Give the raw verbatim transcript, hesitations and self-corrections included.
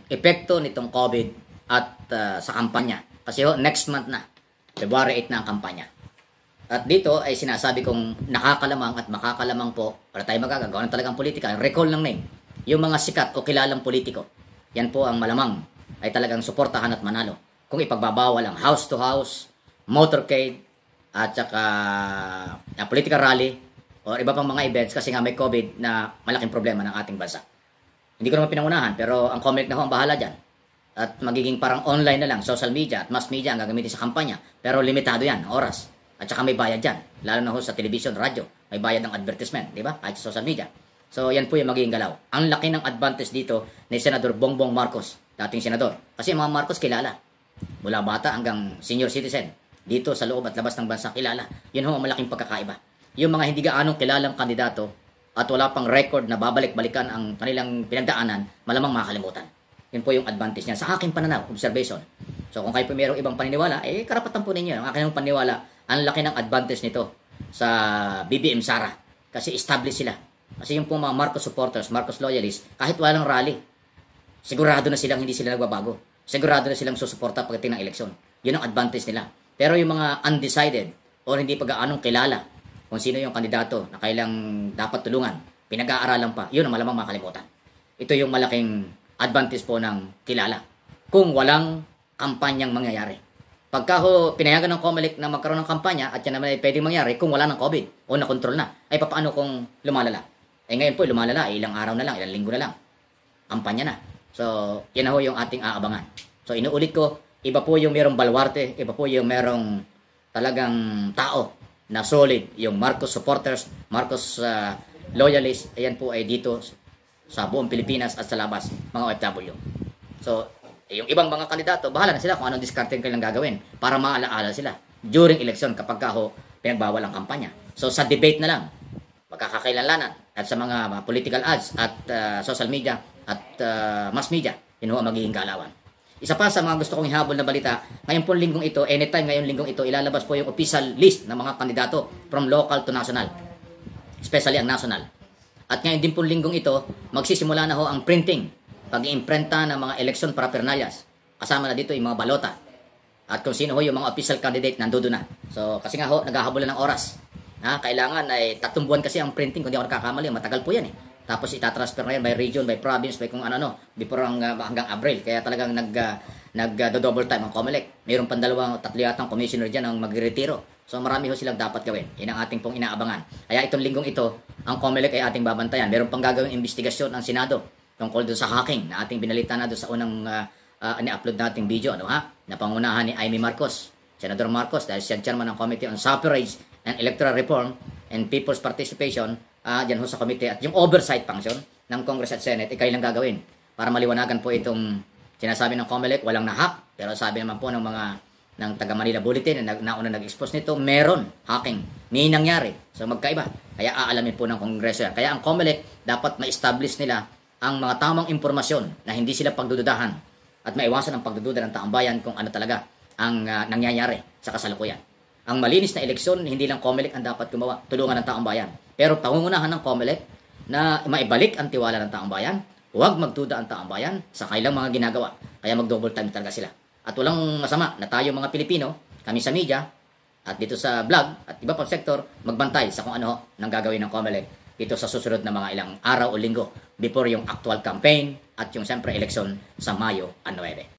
epekto nitong COVID at uh, sa kampanya. Kasi ho, next month na, February eight na ang kampanya. At dito ay sinasabi kong nakakalamang at makakalamang po, para tayo magagagawa ng talagang politika, recall ng name, yung mga sikat o kilalang politiko. Yan po ang malamang ay talagang suportahan at manalo. Kung ipagbabawal ang house to house, motorcade, at saka uh, political rally, o iba pang mga events kasi nga may COVID na malaking problema ng ating bansa. Hindi ko naman pinangunahan, pero ang COMELEC na ho ang bahala dyan. At magiging parang online na lang, social media at mass media ang gagamitin sa kampanya. Pero limitado yan, oras. At saka may bayad dyan. Lalo na ho sa television, radyo. May bayad ng advertisement, di ba? Kahit sa social media. So, yan po yung magiging galaw. Ang laki ng advantage dito ni Senador Bongbong Marcos, dating senador. Kasi mga Marcos kilala. Mula bata hanggang senior citizen. Dito sa loob at labas ng bansa kilala. Yun ho ang malaking pagkakaiba. Yung mga hindi gaanong kilalang kandidato at wala pang record na babalik-balikan ang kanilang pinagdaanan, malamang makakalimutan. Yun po yung advantage niya. Sa aking pananaw, observation. So, kung kayo po mayroong ibang paniniwala, eh, karapatan po ninyo. Ang aking paniniwala, ang laki ng advantage nito sa B B M-Sara. Kasi established sila. Kasi yung po mga Marcos supporters, Marcos loyalists, kahit walang rally, sigurado na silang hindi sila nagbabago. Sigurado na silang susuporta pagdating ng eleksyon. Yun ang advantage nila. Pero yung mga undecided o hindi pag-aanong kilala kung sino yung kandidato na kailang dapat tulungan, pinag-aaralan pa, yun ang malamang makalimutan. Ito yung malaking advantage po ng kilala. Kung walang kampanyang mangyayari. Pagka ho, pinayagan ng COMELEC na magkaroon ng kampanya at yan naman ay pwedeng mangyari kung wala ng COVID o nakontrol na, ay papaano kung lumalala? Eh ngayon po, lumalala, eh, ilang araw na lang, ilang linggo na lang. Kampanya na. So, yan na ho yung ating aabangan. So, inuulit ko, iba po yung merong balwarte, iba po yung merong talagang tao na solid, yung Marcos supporters, Marcos uh, loyalists, ayan po ay dito sa buong Pilipinas at sa labas, mga O F W. So, yung ibang mga kandidato, bahala na sila kung anong discarding kailang gagawin para maalaala sila during election kapag ka ho, pinagbawal ang kampanya. So, sa debate na lang, magkakakailanlanan at sa mga, mga political ads at uh, social media at uh, mass media, yun ho ang magiging galawan. Isa pa sa mga gusto kong ihabol na balita, ngayon po linggong ito, anytime ngayon linggong ito, ilalabas po yung official list ng mga kandidato from local to national, especially ang national. At ngayon din po linggong ito, magsisimula na ho ang printing, pag-iimprenta ng mga election paraphernalias. Kasama na dito yung mga balota. At kung sino ho yung mga official candidate, nandoon na. So, kasi nga ho, naghahabulan ng oras. Ha, kailangan ay tatlong buwan kasi ang printing, kung di ako nakakamali, matagal po yan eh. Tapos itatransfer na yan by region, by province, by kung ano-ano, before ang, uh, hanggang Abril. Kaya talagang nag, uh, nag-double uh, time ang COMELEC. Mayroon pang dalawang, tatlo yatang commissioner dyan ang magre-retiro. So marami ho silang dapat gawin. Yan ang ating pong inaabangan. Kaya itong linggong ito, ang COMELEC ay ating babantayan. Mayroon pang gagawing investigasyon ang Senado tungkol doon sa hacking na ating binalita na doon sa unang uh, uh, ni-upload nating video. Ano ha? Napangunahan ni Amy Marcos, Senador Marcos, dahil siya chairman ng Committee on Suffrage and Electoral Reform and People's Participation, uh, dyan ho sa committee, at yung oversight function ng Congress at Senate, ikay lang gagawin para maliwanagan po itong sinasabi ng COMELEC, walang nahack, pero sabi naman po ng mga ng taga Manila Bulletin na nauna nag-expose nito, meron hacking, may nangyari. So magkaiba, kaya aalamin po ng Kongreso yan. Kaya ang COMELEC dapat ma-establish nila ang mga tamang impormasyon na hindi sila pagdududahan at maiwasan ang pagdududa ng taong bayan kung ano talaga ang uh, nangyayari sa kasalukuyan. Ang malinis na eleksyon, hindi lang COMELEC ang dapat gumawa, tulungan ng taong bayan. Pero pangungunahan ng COMELEC na maibalik ang tiwala ng taong bayan, huwag magduda ang taong bayan sa kailang mga ginagawa. Kaya mag-double time talaga sila. At walang masama na tayo mga Pilipino, kami sa media, at dito sa vlog, at iba pang sektor, magbantay sa kung ano nang gagawin ng COMELEC dito sa susunod na mga ilang araw o linggo before yung actual campaign at yung siyempre eleksyon sa Mayo nine.